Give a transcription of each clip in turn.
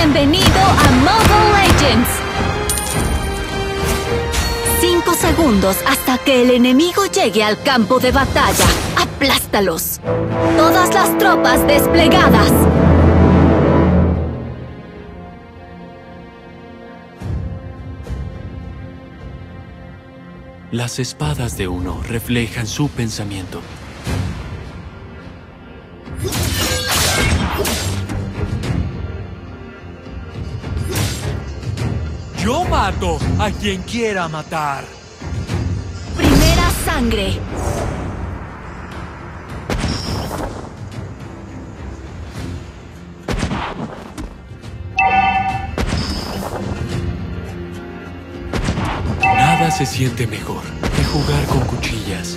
Bienvenido a Mobile Legends. 5 segundos hasta que el enemigo llegue al campo de batalla. ¡Aplástalos! Todas las tropas desplegadas. Las espadas de uno reflejan su pensamiento. Yo mato a quien quiera matar. Primera sangre. Nada se siente mejor que jugar con cuchillas.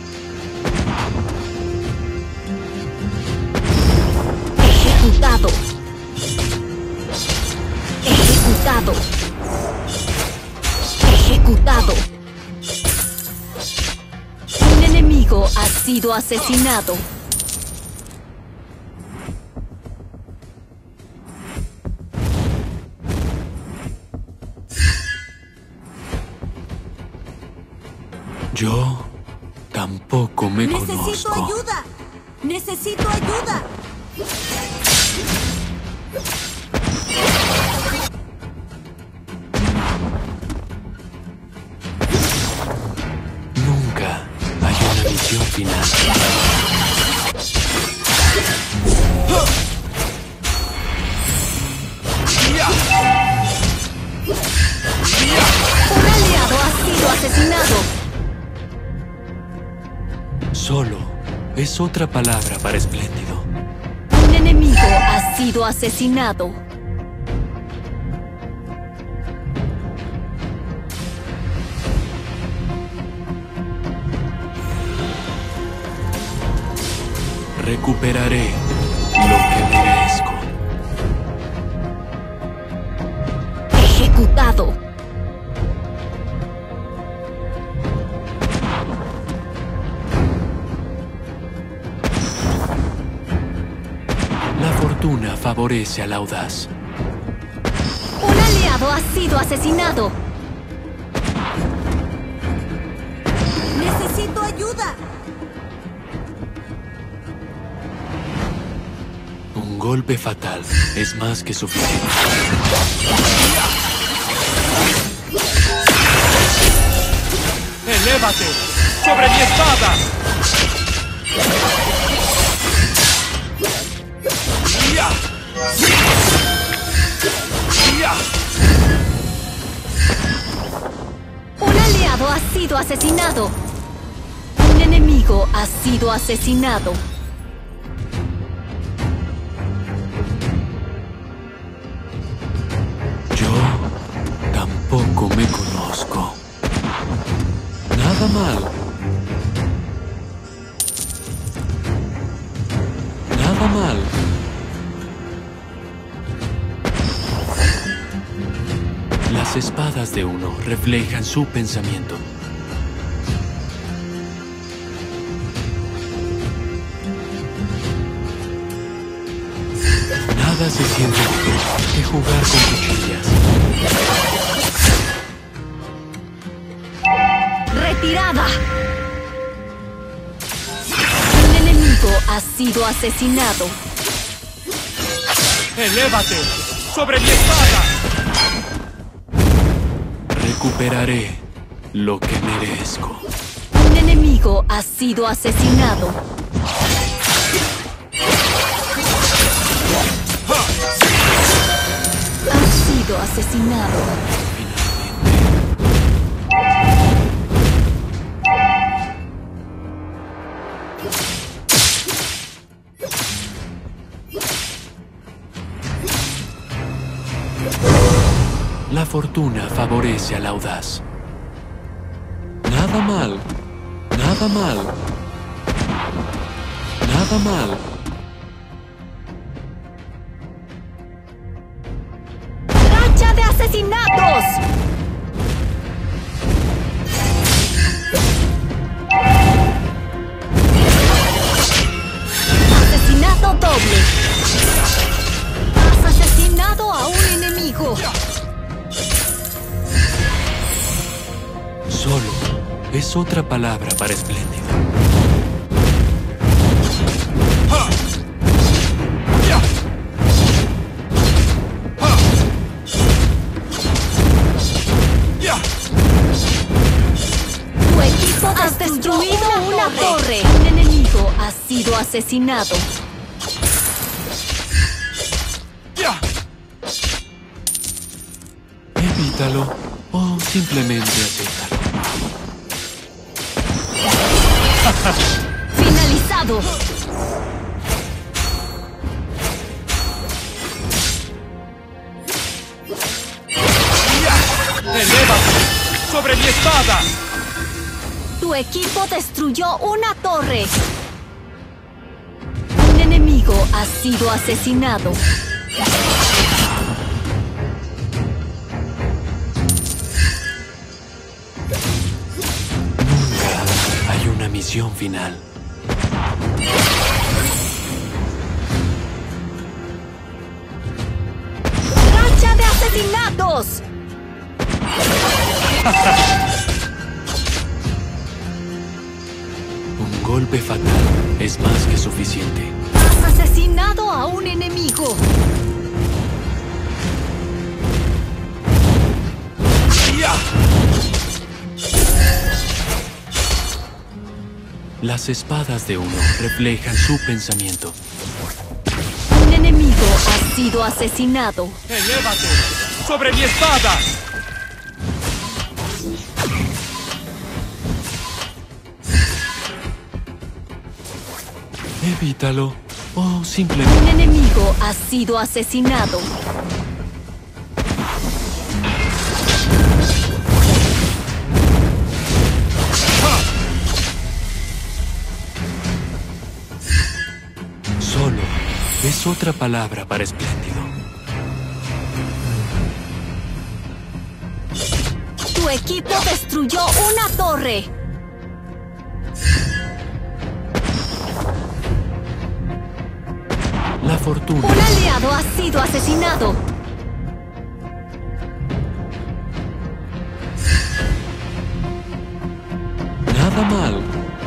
Ejecutado. Ejecutado. Ejecutado. Un enemigo ha sido asesinado. Yo tampoco me ¡Necesito conozco. ayuda! ¡Necesito ayuda! Nunca hay una misión final. Un aliado ha sido asesinado. Solo es otra palabra para espléndido. Un enemigo ha sido asesinado. Recuperaré lo que merezco. Ejecutado. La fortuna favorece al audaz. Un aliado ha sido asesinado. ¡Necesito ayuda! Un golpe fatal es más que suficiente. ¡Elévate sobre mi espada! ¡Ya! ¡Ya! Un aliado ha sido asesinado. Un enemigo ha sido asesinado. Yo tampoco me conozco. Nada mal. Nada mal. Las espadas de uno reflejan su pensamiento. Nada se siente mejor que jugar con cuchillas. ¡Retirada! Un enemigo ha sido asesinado. ¡Elévate sobre mi espada! Recuperaré lo que merezco. Un enemigo ha sido asesinado. Ha sido asesinado. La fortuna favorece al audaz. Nada mal. Nada mal. Nada mal. ¡Racha de asesinatos! Asesinato doble. Has asesinado asesinado a un enemigo. Solo es otra palabra para espléndido. Tu equipo ha destruido una torre. Un enemigo ha sido asesinado. Evítalo o simplemente acéptalo. ¡Finalizado! ¡Elévate sobre mi espada! Tu equipo destruyó una torre. Un enemigo ha sido asesinado. Nunca hay una misión final. ¡Racha de asesinatos! Un golpe fatal es más que suficiente. Has asesinado a un enemigo. Las espadas de uno reflejan su pensamiento. Un enemigo ha sido asesinado. ¡Elévate sobre mi espada! Evítalo o Un simplemente... enemigo ha sido asesinado. Solo es otra palabra para espléndido. Tu equipo destruyó una torre. La fortuna Un aliado ha sido asesinado. nada mal.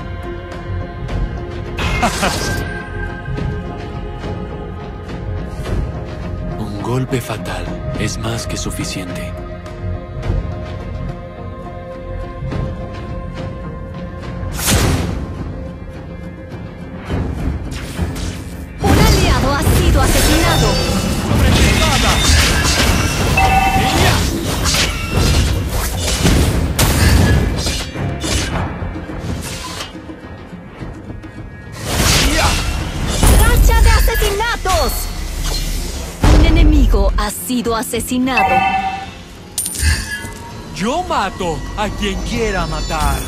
Un golpe fatal es más que suficiente. Un aliado ha sido asesinado. ¡Sobre mi espada! ¡Racha de asesinatos! Un enemigo ha sido asesinado. Yo mato a quien quiera matar.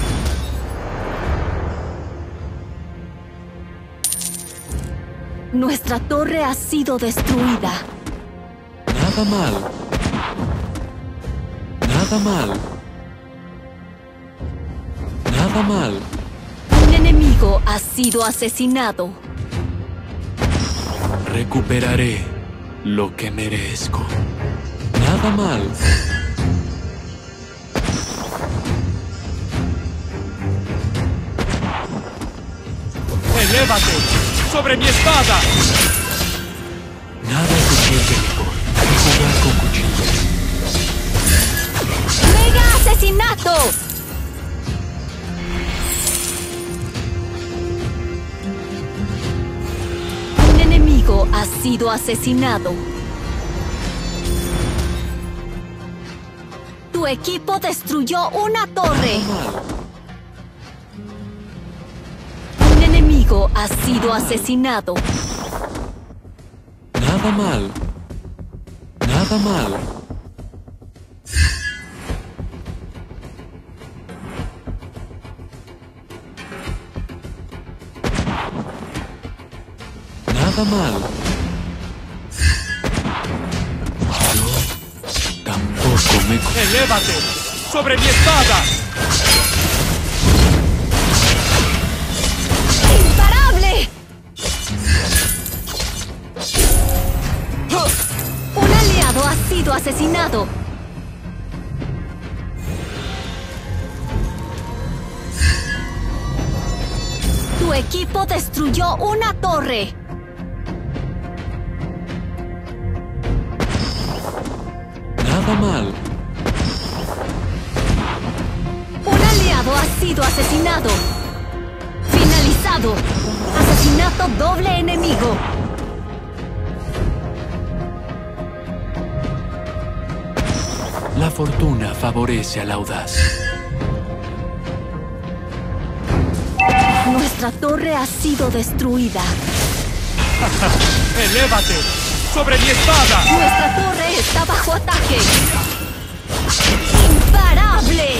Nuestra torre ha sido destruida. Nada mal. Nada mal. Nada mal. Un enemigo ha sido asesinado. Recuperaré lo que merezco. Nada mal. ¡Elévate sobre mi espada! Nada se siente mejor que jugar con cuchillos. ¡Mega asesinato! Un enemigo ha sido asesinado. Tu equipo destruyó una torre. Mal. Un enemigo ha sido asesinado. Nada mal. Nada mal. Nada mal. Yo tampoco me... ¡Elévate sobre mi espada! ¡Imparable! Un aliado asesinado. Tu equipo destruyó una torre. Nada mal. Un aliado ha sido asesinado. Finalizado. Asesinato doble enemigo. La fortuna favorece al audaz. Nuestra torre ha sido destruida. ¡Elévate! ¡Sobre mi espada! Nuestra torre está bajo ataque. ¡Imparable!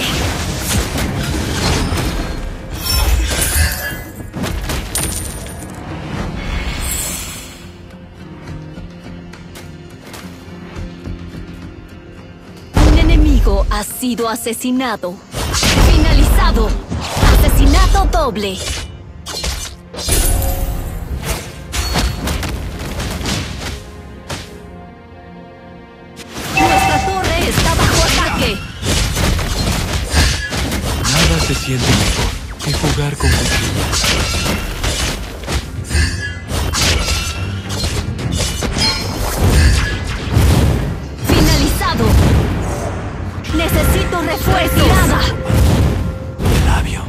Un enemigo ha sido asesinado. Finalizado. Asesinato doble. Nuestra torre está bajo ataque. Nada se siente mejor que jugar con cuchillas. Finalizado. Necesito refuerzos. Retirada. Labio.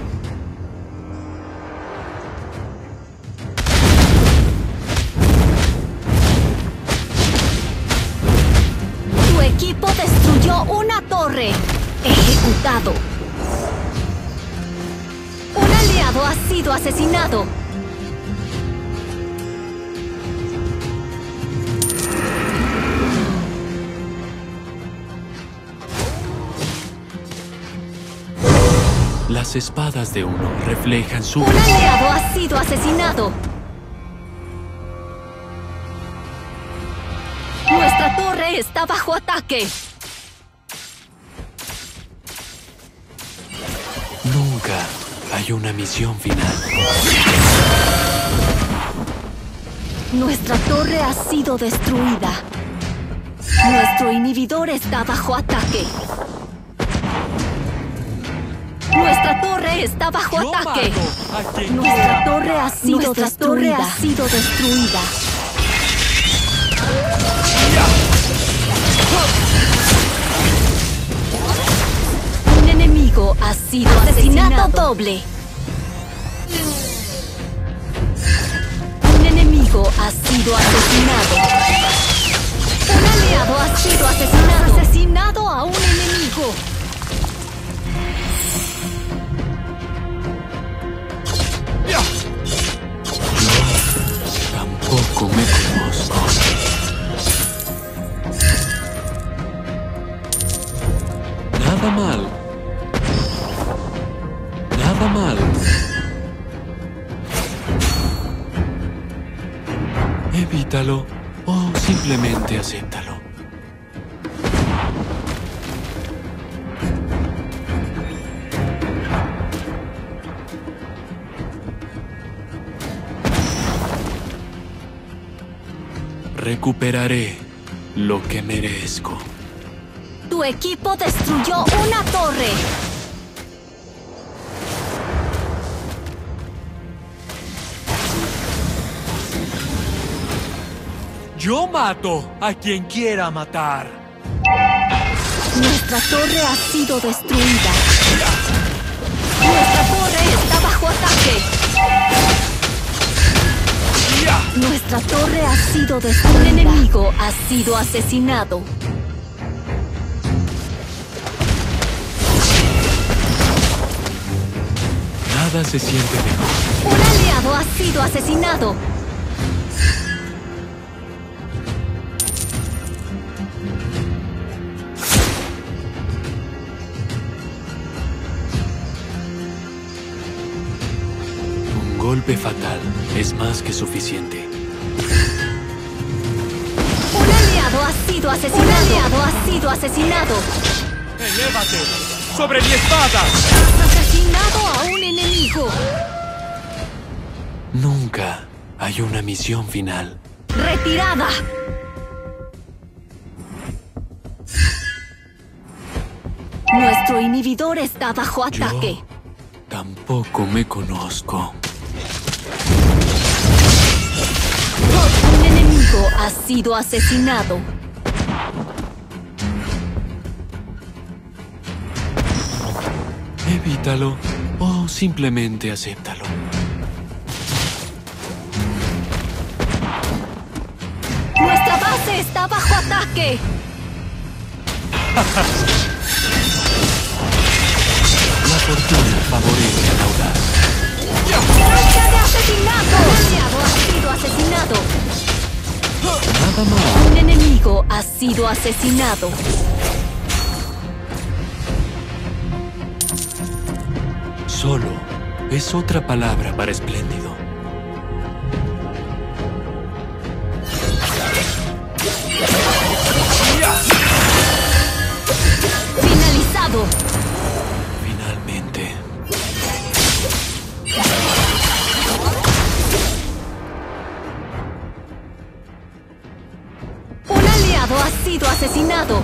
Tu equipo destruyó una torre. Ejecutado. Un aliado ha sido asesinado. Las espadas de uno reflejan su... Un aliado ha sido asesinado. Nuestra torre está bajo ataque. Nunca hay una misión final. Nuestra torre ha sido destruida. Nuestro inhibidor está bajo ataque. Nuestra torre está bajo Yo ataque. mato a quien Nuestra quiera torre ha matar. sido destruida. Un enemigo ha sido asesinado doble. Un enemigo ha sido asesinado. Un aliado ha sido asesinado. Asesinado a un enemigo. Tampoco me conozco. Nada mal. Nada mal. Evítalo o simplemente acéptalo. Recuperaré lo que merezco. Tu equipo destruyó una torre. Yo mato a quien quiera matar. Nuestra torre ha sido destruida. Nuestra torre está bajo ataque. Nuestra torre ha sido destruida. Un enemigo ha sido asesinado. Nada se siente mejor. Un aliado ha sido asesinado. Un golpe fatal es más que suficiente. Un aliado ha sido asesinado. Un aliado ha sido asesinado. ¡Elévate! ¡Sobre mi espada! Has asesinado a un enemigo. Nunca hay una misión final. Retirada. Nuestro inhibidor está bajo ataque. Yo tampoco me conozco. Un enemigo ha sido asesinado. Evítalo o simplemente acéptalo. Nuestra base está bajo ataque. La fortuna favorece al audaz. ¡Racha de asesinato! Un aliado ha sido asesinado. Nada mal. Un enemigo ha sido asesinado. Solo es otra palabra para espléndido. Finalizado. Finalmente. Un aliado ha sido asesinado.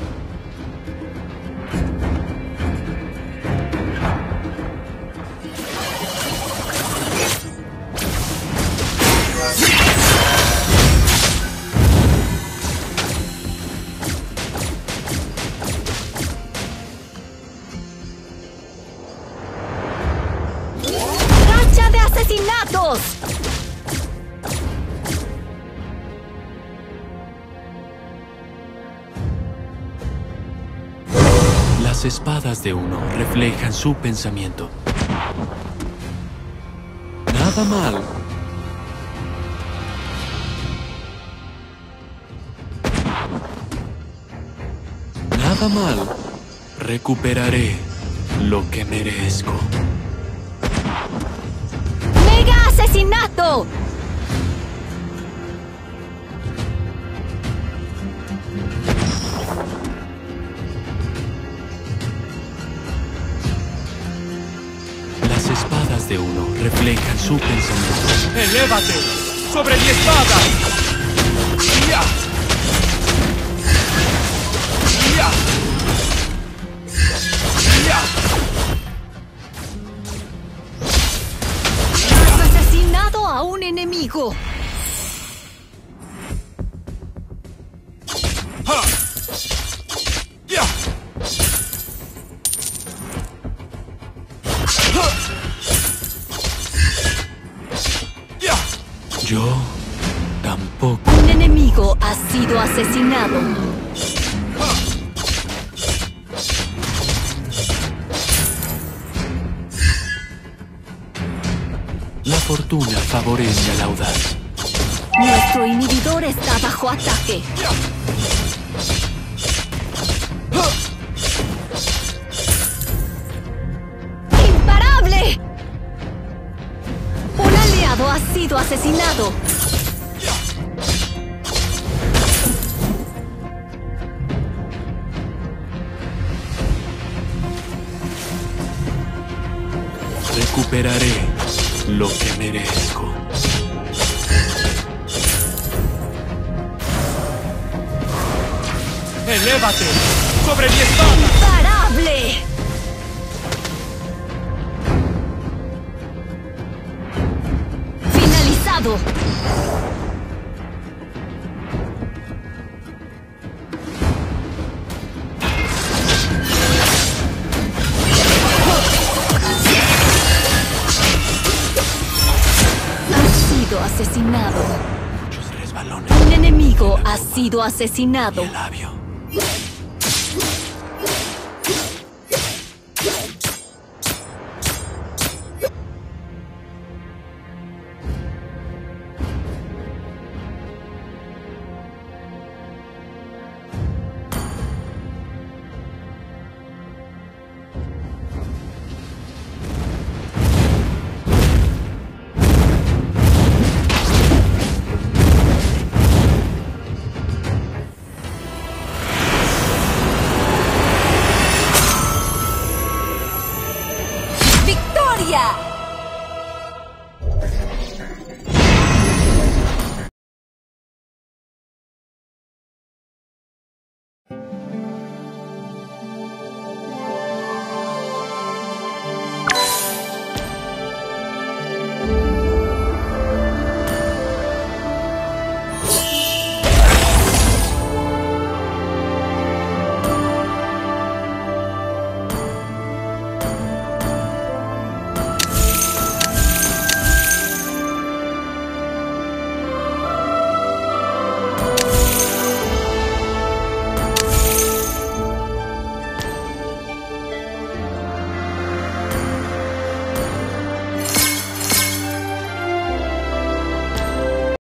¡Racha de asesinatos! Las espadas de uno reflejan su pensamiento. Nada mal. Nada mal. Recuperaré lo que merezco. ¡Mega asesinato! Las espadas de uno reflejan su pensamiento. ¡Elévate! ¡Sobre mi espada! ¡Ya! ¡Ya! ¡Ya! ¡Has asesinado a un enemigo! ¡Ja! ¡Ya! ¡Ja! ¡Ya! Yo tampoco. Un enemigo ha sido asesinado. La fortuna favorece al audaz. Nuestro inhibidor está bajo ataque. ¡Imparable! Un aliado ha sido asesinado. Recuperaré lo que merezco. ¡Elévate! ¡Sobre mi espada! ¡Imparable! ¡Finalizado! Ha sido asesinado. Muchos resbalones. Un enemigo ha sido asesinado. El labio.